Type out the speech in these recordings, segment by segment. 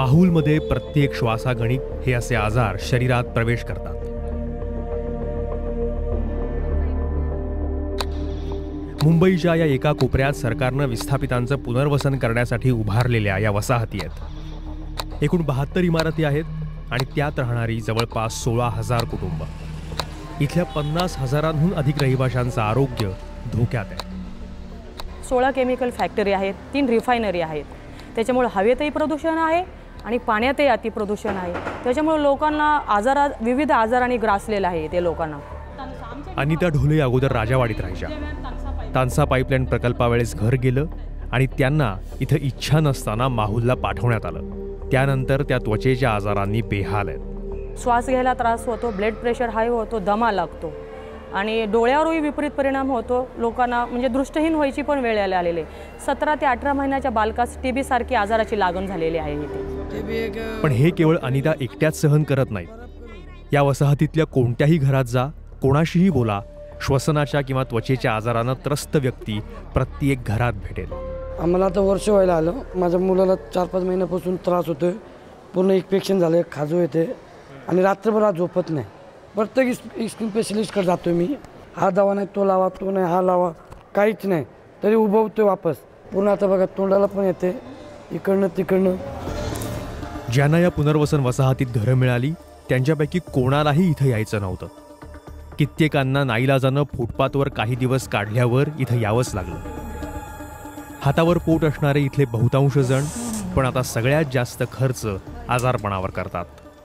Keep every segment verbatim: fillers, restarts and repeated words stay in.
माहूलमध्ये प्रत्येक श्वासागणिक हे असे आजार शरीरात प्रवेश करतात। मुंबईच्या या एका कोपऱ्यात सरकारनं विस्थापितांचं पुनर्वसन करण्यासाठी उभारलेल्या या वसाहती आहेत। एकूण बहात्तर इमारती आहेत आणि त्यात राहणारी जवळपास सोळा हजार कुटुंब। इथल्या पन्नास हजारांहून अधिक रहिवाशांचं आरोग्य धोक्यात आहे। सोळा केमिकल फॅक्टरी आहेत, तीन रिफायनरी आहेत। त्याच्यामुळे हवेतही प्रदूषण आहे आणि पाण्यातही अतिप्रदूषण आहे। त्याच्यामुळे लोकांना आजार विविध आजारांनी ग्रासलेलं आहे ते लोकांना। अनिता ढोले अगोदर राजावाडीत राहायच्या। तानसा पाईपलाईन प्रकल्पावेळेस घर गेलं आणि त्यांना इथं इच्छा नसताना माहूलला पाठवण्यात आलं। त्यानंतर त्या त्वचेच्या आजारांनी बेहाल आहेत। श्वास घ्यायला त्रास होतो, ब्लड प्रेशर हाय होतो, दमा लागतो आणि डोळ्यावरही विपरीत परिणाम होतो। लोकांना म्हणजे दृष्टहीन व्हायची पण वेळ आलेली आहे। सतरा ते अठरा महिन्याच्या बालकास टीबी सारखी आजाराची लागण झालेली आहे इथे। पण हे केवळ अनिता एकट्याच सहन करत नाहीत। या वसाहतीतल्या कोणत्याही घरात जा, कोणाशीही बोला, श्वसनाच्या किंवा त्वचेच्या आजारानं त्रस्त व्यक्ती प्रत्येक घरात भेटेल। आम्हाला आता वर्ष व्हायला आलं। माझ्या मुलाला चार पाच महिन्यापासून त्रास होतोय, पूर्ण इन्फेक्शन झालं, खाजू येते आणि रात्रभर आज झोपत नाही। प्रत्येक स्किन स्पेशलिस्टकडे जातो मी, हा दवा नाही तो लावा, तो नाही हा लावा, काहीच नाही तरी उभं होतोय वापस। पूर्ण आता बघा तोंडाला पण येते, इकडनं तिकडनं। ज्यांना या पुनर्वसन वसाहतीत घरं मिळाली त्यांच्यापैकी कोणालाही इथं यायचं नव्हतं। कित्येकांना नाईलाजानं फुटपाथवर काही दिवस काढल्यावर इथं यावंच लागलं। हातावर पोट असणारे इथले बहुतांश जण पण आता सगळ्यात जास्त खर्च आजारपणावर करतात।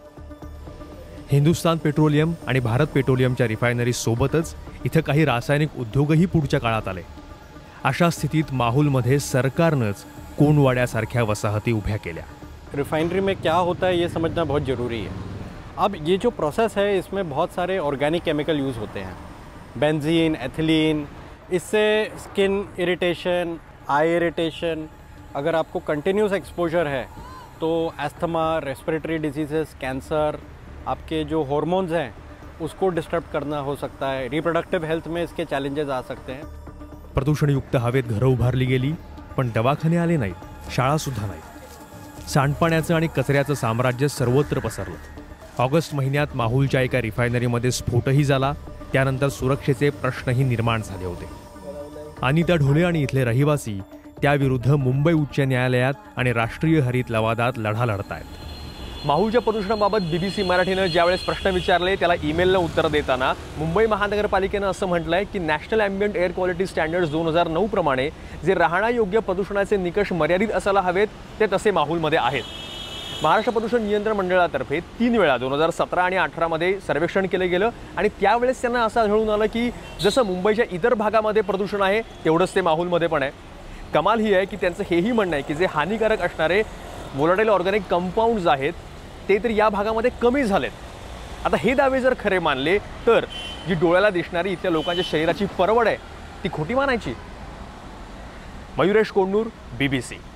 हिंदुस्तान पेट्रोलियम आणि भारत पेट्रोलियमच्या रिफायनरी सोबतच इथं काही रासायनिक उद्योगही पुढच्या काळात आले। अशा स्थितीत माहूलमध्ये सरकारनंच कोंडवाड्यासारख्या वसाहती उभ्या केल्या। रिफाइनरी में क्या होता है ये समझना बहुत ज़रूरी है। अब ये जो प्रोसेस है इसमें बहुत सारे ऑर्गेनिक केमिकल यूज़ होते हैं, बेंजीन, एथिलीन। इससे स्किन इरिटेशन, आई इरिटेशन, अगर आपको कंटिन्यूस एक्सपोजर है तो एस्थमा, रेस्पिरेटरी डिजीज़ेस, कैंसर, आपके जो हार्मोन्स हैं उसको डिस्टर्ब करना हो सकता है। रिप्रोडक्टिव हेल्थ में इसके चैलेंजेस आ सकते हैं। प्रदूषणयुक्त हवेत घरं उभारली गेली पण दवाखाने आले नाहीत, शाळा सुद्धा नाहीत। सांडपाण्याचं आणि कचऱ्याचं साम्राज्य सर्वत्र पसरलं। ऑगस्ट महिन्यात माहूलच्या एका रिफायनरीमध्ये स्फोटही झाला। त्यानंतर सुरक्षेचे प्रश्नही निर्माण झाले होते। अनिता ढोले आणि इथले रहिवासी त्याविरुद्ध मुंबई उच्च न्यायालयात आणि राष्ट्रीय हरित लवादात लढा लढतायत। माहूलच्या प्रदूषणाबाबत बीबीसी मराठीनं ज्यावेळेस प्रश्न विचारले त्याला ईमेलनं उत्तर देताना मुंबई महानगरपालिकेनं असं म्हटलंय की national ambient air quality standards दोन हजार नऊ प्रमाणे जे राहण्यायोग्य प्रदूषणाचे निकष मर्यादित असायला हवेत ते तसे माहूलमध्ये आहेत। महाराष्ट्र प्रदूषण नियंत्रण मंडळातर्फे तीन वेळा दोन हजार सतरा आणि अठरामध्ये सर्वेक्षण केलं गेलं आणि त्यावेळेस त्यांना असं आढळून आलं की जसं मुंबईच्या इतर भागामध्ये प्रदूषण आहे तेवढंच ते माहूलमध्ये पण आहे। कमाल ही आहे की त्यांचं हेही म्हणणं आहे की जे हानिकारक असणारे व्होलाटाईल ऑर्गॅनिक कंपाऊंड्स आहेत ते तर या भागामध्ये कमी झालेत। आता हे दावे जर खरे मानले तर जी डोळ्याला दिसणारी इथल्या लोकांच्या शरीराची परवड आहे ती खोटी मानायची। मयुरेश कोंडूर, बीबीसी।